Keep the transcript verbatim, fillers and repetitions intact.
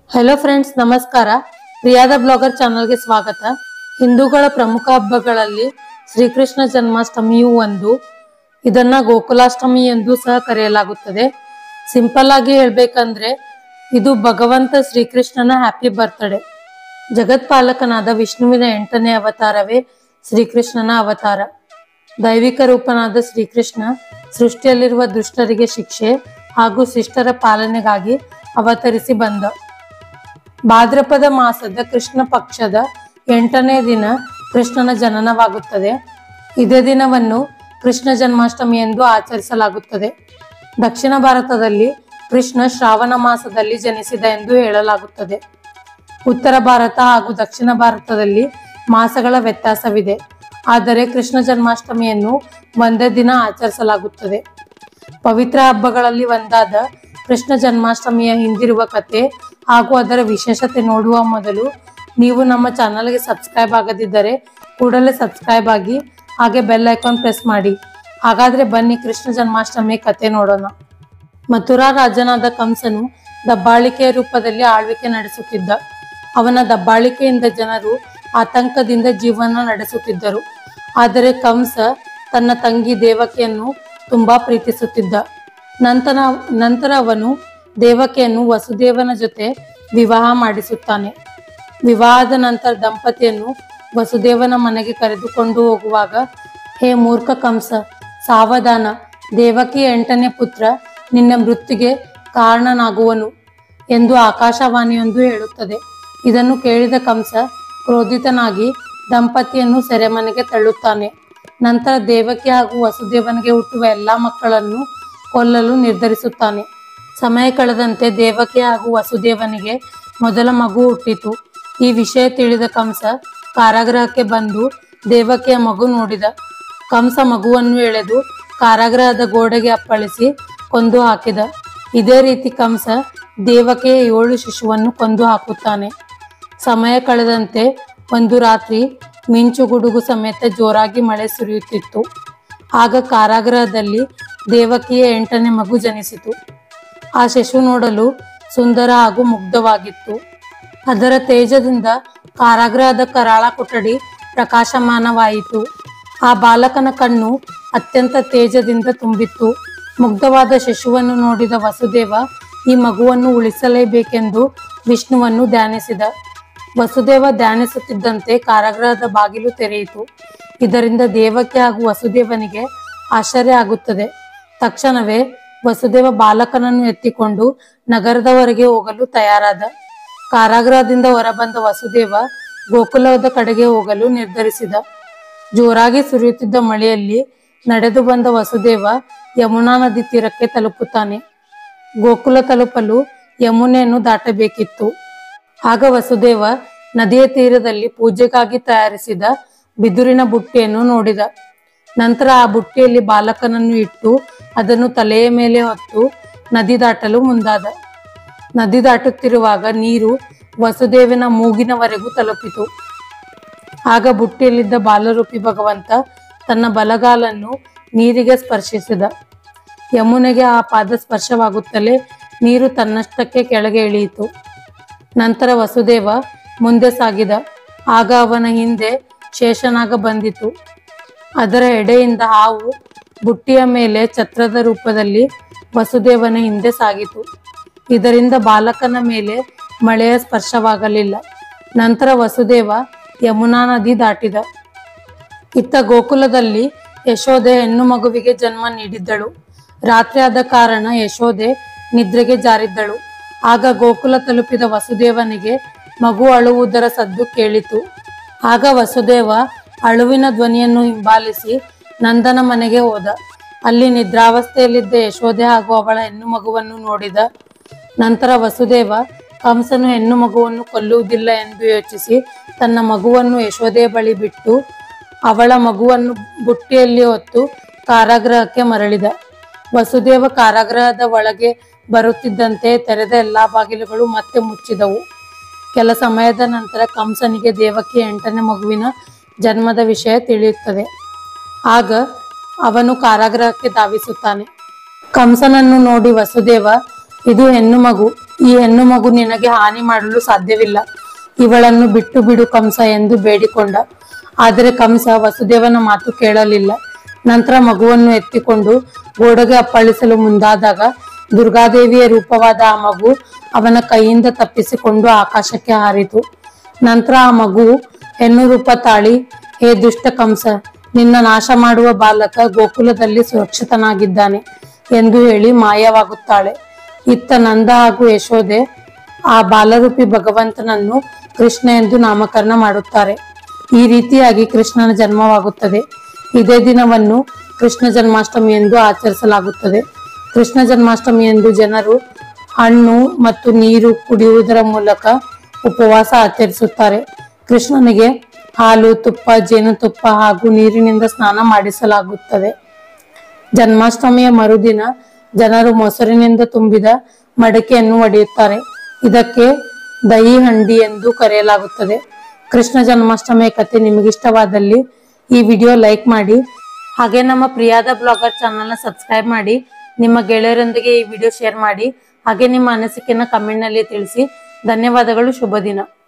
Hello friends, ನಮಸ್ಕಾರ. ಪ್ರಿಯಾದ blogger ಚಾನಲ್ಗೆ ಸ್ವಾಗತ. ಹಿಂದೂಗಳ ಪ್ರಮುಖ ಹಬ್ಬಗಳಲ್ಲಿ ಶ್ರೀಕೃಷ್ಣ ಜನ್ಮಾಷ್ಟಮಿಯು ಒಂದು. ಇದನ್ನ ಗೋಕುಲಾಷ್ಟಮಿ ಎಂದು ಸಹ ಕರೆಯಲಾಗುತ್ತದೆ. ಸಿಂಪಲ್ ಆಗಿ ಹೇಳ್ಬೇಕಂದ್ರೆ ಇದು ಭಗವಂತ ಶ್ರೀಕೃಷ್ಣನ ಹ್ಯಾಪಿ ಬರ್ತ್ಡೇ. ಜಗತ್ಪಾಲಕನಾದ ವಿಷ್ಣುವಿನ ಎಂಟನೇ ಅವತಾರವೇ ಶ್ರೀಕೃಷ್ಣನ ಅವತಾರ. ದೈವಿಕ ರೂಪನಾದ ಶ್ರೀಕೃಷ್ಣ ಸೃಷ್ಟಿಯಲ್ಲಿರುವ ದುಷ್ಟರಿಗೆ ಶಿಕ್ಷೆ ಹಾಗೂ ಶಿಷ್ಟರ ಪಾಲನೆಗಾಗಿ ಅವತರಿಸಿ ಬಂದ. ಭಾದ್ರಪದ ಮಾಸದ ಕೃಷ್ಣ ಪಕ್ಷದ ಎಂಟನೇ ದಿನ ಕೃಷ್ಣನ ಜನನವಾಗುತ್ತದೆ. ಇದೇ ದಿನವನ್ನು ಕೃಷ್ಣ ಜನ್ಮಾಷ್ಟಮಿ ಎಂದು ಆಚರಿಸಲಾಗುತ್ತದೆ. ದಕ್ಷಿಣ ಭಾರತದಲ್ಲಿ ಕೃಷ್ಣ ಶ್ರಾವಣ ಮಾಸದಲ್ಲಿ ಜನಿಸಿದ ಎಂದು ಹೇಳಲಾಗುತ್ತದೆ. ಉತ್ತರ ಭಾರತ ಹಾಗೂ ದಕ್ಷಿಣ ಭಾರತದಲ್ಲಿ ಮಾಸಗಳ ವ್ಯತ್ಯಾಸವಿದೆ. ಆದರೆ ಕೃಷ್ಣ ಜನ್ಮಾಷ್ಟಮಿಯನ್ನು ಒಂದೇ ದಿನ ಆಚರಿಸಲಾಗುತ್ತದೆ. ಪವಿತ್ರ ಹಬ್ಬಗಳಲ್ಲಿ ಒಂದಾದ ಕೃಷ್ಣ ಜನ್ಮಾಷ್ಟಮಿಯ ಹಿಂದಿರುವ ಕಥೆ ಹಾಗೂ ಅದರ ವಿಶೇಷತೆ ನೋಡುವ ಮೊದಲು ನೀವು ನಮ್ಮ ಚಾನಲ್ಗೆ ಸಬ್ಸ್ಕ್ರೈಬ್ ಆಗದಿದ್ದರೆ ಕೂಡಲೇ ಸಬ್ಸ್ಕ್ರೈಬ್ ಆಗಿ, ಹಾಗೆ ಬೆಲ್ ಐಕಾನ್ ಪ್ರೆಸ್ ಮಾಡಿ. ಹಾಗಾದ್ರೆ ಬನ್ನಿ ಕೃಷ್ಣ ಜನ್ಮಾಷ್ಟಮಿ ಕಥೆ ನೋಡೋಣ. ಮಥುರಾ ರಾಜನಾದ ಕಂಸನು ದಬ್ಬಾಳಿಕೆಯ ರೂಪದಲ್ಲಿ ಆಳ್ವಿಕೆ ನಡೆಸುತ್ತಿದ್ದ. ಅವನ ದಬ್ಬಾಳಿಕೆಯಿಂದ ಜನರು ಆತಂಕದಿಂದ ಜೀವನ ನಡೆಸುತ್ತಿದ್ದರು. ಆದರೆ ಕಂಸ ತನ್ನ ತಂಗಿ ದೇವಕಿಯನ್ನು ತುಂಬಾ ಪ್ರೀತಿಸುತ್ತಿದ್ದ. ನಂತರ ನಂತರ ಅವನು ದೇವಕಿಯನ್ನು ವಸುದೇವನ ಜೊತೆ ವಿವಾಹ ಮಾಡಿಸುತ್ತಾನೆ. ವಿವಾಹದ ನಂತರ ದಂಪತಿಯನ್ನು ವಸುದೇವನ ಮನೆಗೆ ಕರೆದುಕೊಂಡು ಹೋಗುವಾಗ, ಹೇ ಮೂರ್ಖ ಕಂಸ, ಸಾವಧಾನ, ದೇವಕಿಯ ಎಂಟನೇ ಪುತ್ರ ನಿನ್ನ ಮೃತ್ಯುಗೆ ಕಾರಣನಾಗುವನು ಎಂದು ಆಕಾಶವಾಣಿಯೊಂದು ಹೇಳುತ್ತದೆ. ಇದನ್ನು ಕೇಳಿದ ಕಂಸ ಕ್ರೋಧಿತನಾಗಿ ದಂಪತಿಯನ್ನು ಸೆರೆಮನೆಗೆ ತಳ್ಳುತ್ತಾನೆ. ನಂತರ ದೇವಕಿ ಹಾಗೂ ವಸುದೇವನಿಗೆ ಹುಟ್ಟುವ ಎಲ್ಲಾ ಮಕ್ಕಳನ್ನು ಕೊಲ್ಲಲು ನಿರ್ಧರಿಸುತ್ತಾನೆ. ಸಮಯ ಕಳೆದಂತೆ ದೇವಕಿ ಹಾಗೂ ವಸುದೇವನಿಗೆ ಮೊದಲ ಮಗು ಹುಟ್ಟಿತು. ಈ ವಿಷಯ ತಿಳಿದ ಕಂಸ ಕಾರಾಗೃಹಕ್ಕೆ ಬಂದು ದೇವಕಿಯ ಮಗು ನೋಡಿದ. ಕಂಸ ಮಗುವನ್ನು ಎಳೆದು ಕಾರಾಗೃಹದ ಗೋಡೆಗೆ ಅಪ್ಪಳಿಸಿ ಕೊಂದು ಹಾಕಿದ. ಇದೇ ರೀತಿ ಕಂಸ ದೇವಕಿಯ ಏಳು ಶಿಶುವನ್ನು ಕೊಂದು ಹಾಕುತ್ತಾನೆ. ಸಮಯ ಕಳೆದಂತೆ ಒಂದು ರಾತ್ರಿ ಮಿಂಚು ಗುಡುಗು ಸಮೇತ ಜೋರಾಗಿ ಮಳೆ ಸುರಿಯುತ್ತಿತ್ತು. ಆಗ ಕಾರಾಗೃಹದಲ್ಲಿ ದೇವಕಿಯ ಎಂಟನೇ ಮಗು ಜನಿಸಿತು. ಆ ಶಿಶು ನೋಡಲು ಸುಂದರ ಹಾಗೂ ಮುಗ್ಧವಾಗಿತ್ತು. ಅದರ ತೇಜದಿಂದ ಕಾರಾಗೃಹದ ಕರಾಳ ಕೊಠಡಿ ಪ್ರಕಾಶಮಾನವಾಯಿತು. ಆ ಬಾಲಕನ ಕಣ್ಣು ಅತ್ಯಂತ ತೇಜದಿಂದ ತುಂಬಿತ್ತು. ಮುಗ್ಧವಾದ ಶಿಶುವನ್ನು ನೋಡಿದ ವಸುದೇವ ಈ ಮಗುವನ್ನು ಉಳಿಸಲೇಬೇಕೆಂದು ವಿಷ್ಣುವನ್ನು ಧ್ಯಾನಿಸಿದ. ವಸುದೇವ ಧ್ಯಾನಿಸುತ್ತಿದ್ದಂತೆ ಕಾರಾಗೃಹದ ಬಾಗಿಲು ತೆರೆಯಿತು. ಇದರಿಂದ ದೇವಕಿ ಹಾಗೂ ವಸುದೇವನಿಗೆ ಆಶ್ಚರ್ಯ ಆಗುತ್ತದೆ. ತಕ್ಷಣವೇ ವಸುದೇವ ಬಾಲಕನನ್ನು ಎತ್ತಿಕೊಂಡು ನಗರದವರೆಗೆ ಹೋಗಲು ತಯಾರಾದ. ಕಾರಾಗೃಹದಿಂದ ಹೊರಬಂದ ವಸುದೇವ ಗೋಕುಲದ ಕಡೆಗೆ ಹೋಗಲು ನಿರ್ಧರಿಸಿದ. ಜೋರಾಗಿ ಸುರಿಯುತ್ತಿದ್ದ ಮಳೆಯಲ್ಲಿ ನಡೆದು ಬಂದ ವಸುದೇವ ಯಮುನಾ ನದಿ ತೀರಕ್ಕೆ ತಲುಪುತ್ತಾನೆ. ಗೋಕುಲ ತಲುಪಲು ಯಮುನೆಯನ್ನು ದಾಟಬೇಕಿತ್ತು. ಆಗ ವಸುದೇವ ನದಿಯ ತೀರದಲ್ಲಿ ಪೂಜೆಗಾಗಿ ತಯಾರಿಸಿದ ಬಿದುರಿನ ಬುಟ್ಟಿಯನ್ನು ನೋಡಿದ. ನಂತರ ಆ ಬುಟ್ಟಿಯಲ್ಲಿ ಬಾಲಕನನ್ನು ಇಟ್ಟು ಅದನ್ನು ತಲೆಯ ಮೇಲೆ ಹೊತ್ತು ನದಿ ದಾಟಲು ಮುಂದಾದ. ನದಿ ದಾಟುತ್ತಿರುವಾಗ ನೀರು ವಸುದೇವನ ಮೂಗಿನವರೆಗೂ ತಲುಪಿತು. ಆಗ ಬುಟ್ಟಿಯಲ್ಲಿದ್ದ ಬಾಲರೂಪಿ ಭಗವಂತ ತನ್ನ ಬಲಗಾಲನ್ನು ನೀರಿಗೆ ಸ್ಪರ್ಶಿಸಿದ. ಯಮುನೆಗೆ ಆ ಪಾದ ಸ್ಪರ್ಶವಾಗುತ್ತಲೇ ನೀರು ತನ್ನಷ್ಟಕ್ಕೆ ಕೆಳಗೆ ಇಳಿಯಿತು. ನಂತರ ವಸುದೇವ ಮುಂದೆ ಸಾಗಿದ. ಆಗ ಅವನ ಹಿಂದೆ ಶೇಷನಾಗ ಬಂದಿತು. ಅದರ ಎಡೆಯಿಂದ ಹಾವು ಬುಟ್ಟಿಯ ಮೇಲೆ ಛತ್ರದ ರೂಪದಲ್ಲಿ ವಸುದೇವನ ಹಿಂದೆ ಸಾಗಿತು. ಇದರಿಂದ ಬಾಲಕನ ಮೇಲೆ ಮಳೆಯ ಸ್ಪರ್ಶವಾಗಲಿಲ್ಲ. ನಂತರ ವಸುದೇವ ಯಮುನಾ ನದಿ ದಾಟಿದ. ಇತ್ತ ಗೋಕುಲದಲ್ಲಿ ಯಶೋದೆ ಹೆಣ್ಣು ಮಗುವಿಗೆ ಜನ್ಮ ನೀಡಿದ್ದಳು. ರಾತ್ರಿ ಆದ ಕಾರಣ ಯಶೋದೆ ನಿದ್ರೆಗೆ ಜಾರಿದ್ದಳು. ಆಗ ಗೋಕುಲ ತಲುಪಿದ ವಸುದೇವನಿಗೆ ಮಗು ಅಳುವುದರ ಸದ್ದು ಕೇಳಿತು. ಆಗ ವಸುದೇವ ಅಳುವಿನ ಧ್ವನಿಯನ್ನು ಹಿಂಬಾಲಿಸಿ ನಂದನ ಮನೆಗೆ ಹೋದ. ಅಲ್ಲಿ ನಿದ್ರಾವಸ್ಥೆಯಲ್ಲಿದ್ದ ಯಶೋದೆ ಹಾಗೂ ಅವಳ ಹೆಣ್ಣು ಮಗುವನ್ನು ನೋಡಿದ. ನಂತರ ವಸುದೇವ ಕಂಸನು ಹೆಣ್ಣು ಮಗುವನ್ನು ಕೊಲ್ಲುವುದಿಲ್ಲ ಎಂದು ಯೋಚಿಸಿ ತನ್ನ ಮಗುವನ್ನು ಯಶೋದೆಯ ಬಳಿ ಬಿಟ್ಟು ಅವಳ ಮಗುವನ್ನು ಬುಟ್ಟಿಯಲ್ಲಿ ಹೊತ್ತು ಕಾರಾಗೃಹಕ್ಕೆ ಮರಳಿದ. ವಸುದೇವ ಕಾರಾಗೃಹದ ಒಳಗೆ ಬರುತ್ತಿದ್ದಂತೆ ತೆರೆದ ಎಲ್ಲಾ ಬಾಗಿಲುಗಳು ಮತ್ತೆ ಮುಚ್ಚಿದವು. ಕೆಲ ಸಮಯದ ನಂತರ ಕಂಸನಿಗೆ ದೇವಕಿಯ ಎಂಟನೇ ಮಗುವಿನ ಜನ್ಮದ ವಿಷಯ ತಿಳಿಯುತ್ತದೆ. ಆಗ ಅವನು ಕಾರಾಗೃಹಕ್ಕೆ ಧಾವಿಸುತ್ತಾನೆ. ಕಂಸನನ್ನು ನೋಡಿ ವಸುದೇವ, ಇದು ಹೆಣ್ಣು ಮಗು ಈ ಹೆಣ್ಣು ಮಗು ನಿನಗೆ ಹಾನಿ ಮಾಡಲು ಸಾಧ್ಯವಿಲ್ಲ, ಇವಳನ್ನು ಬಿಟ್ಟು ಬಿಡು ಕಂಸ ಎಂದು ಬೇಡಿಕೊಂಡ. ಆದರೆ ಕಂಸ ವಸುದೇವನ ಮಾತು ಕೇಳಲಿಲ್ಲ. ನಂತರ ಮಗುವನ್ನು ಎತ್ತಿಕೊಂಡು ಗೋಡೆಗೆ ಅಪ್ಪಳಿಸಲು ಮುಂದಾದಾಗ ದುರ್ಗಾದೇವಿಯ ರೂಪವಾದ ಆ ಮಗು ಅವನ ಕೈಯಿಂದ ತಪ್ಪಿಸಿಕೊಂಡು ಆಕಾಶಕ್ಕೆ ಹಾರಿತು. ನಂತರ ಆ ಮಗು ಹೆಣ್ಣು ರೂಪ ತಾಳಿ, ಹೇ ದುಷ್ಟ ಕಂಸ, ನಿನ್ನ ನಾಶ ಮಾಡುವ ಬಾಲಕ ಗೋಕುಲದಲ್ಲಿ ಸುರಕ್ಷಿತನಾಗಿದ್ದಾನೆ ಎಂದು ಹೇಳಿ ಮಾಯವಾಗುತ್ತಾಳೆ. ಇತ್ತ ನಂದ ಹಾಗೂ ಯಶೋದೆ ಆ ಬಾಲರೂಪಿ ಭಗವಂತನನ್ನು ಕೃಷ್ಣ ಎಂದು ನಾಮಕರಣ ಮಾಡುತ್ತಾರೆ. ಈ ರೀತಿಯಾಗಿ ಕೃಷ್ಣನ ಜನ್ಮವಾಗುತ್ತದೆ. ಇದೇ ದಿನವನ್ನು ಕೃಷ್ಣ ಜನ್ಮಾಷ್ಟಮಿ ಎಂದು ಆಚರಿಸಲಾಗುತ್ತದೆ. ಕೃಷ್ಣ ಜನ್ಮಾಷ್ಟಮಿಯಂದು ಜನರು ಹಣ್ಣು ಮತ್ತು ನೀರು ಕುಡಿಯುವುದರ ಮೂಲಕ ಉಪವಾಸ ಆಚರಿಸುತ್ತಾರೆ. ಕೃಷ್ಣನಿಗೆ ಹಾಲು, ತುಪ್ಪ, ಜೇನುತುಪ್ಪ ಹಾಗೂ ನೀರಿನಿಂದ ಸ್ನಾನ ಮಾಡಿಸಲಾಗುತ್ತದೆ. ಜನ್ಮಾಷ್ಟಮಿಯ ಮರುದಿನ ಜನರು ಮೊಸರಿನಿಂದ ತುಂಬಿದ ಮಡಕೆಯನ್ನು ಒಡೆಯುತ್ತಾರೆ. ಇದಕ್ಕೆ ದಹಿ ಹಂಡಿ ಎಂದು ಕರೆಯಲಾಗುತ್ತದೆ. ಕೃಷ್ಣ ಜನ್ಮಾಷ್ಟಮಿಯ ಕಥೆ ನಿಮಗಿಷ್ಟವಾದಲ್ಲಿ ಈ ವಿಡಿಯೋ ಲೈಕ್ ಮಾಡಿ, ಹಾಗೆ ನಮ್ಮ ಪ್ರಿಯಾದ ಬ್ಲಾಗರ್ ಚಾನಲ್ನ ಸಬ್ಸ್ಕ್ರೈಬ್ ಮಾಡಿ, ನಿಮ್ಮ ಗೆಳೆಯರೊಂದಿಗೆ ಈ ವಿಡಿಯೋ ಶೇರ್ ಮಾಡಿ, ಹಾಗೆ ನಿಮ್ಮ ಅನಿಸಿಕೆಯನ್ನು ಕಮೆಂಟ್ ನಲ್ಲಿ ತಿಳಿಸಿ. ಧನ್ಯವಾದಗಳು. ಶುಭ ದಿನ.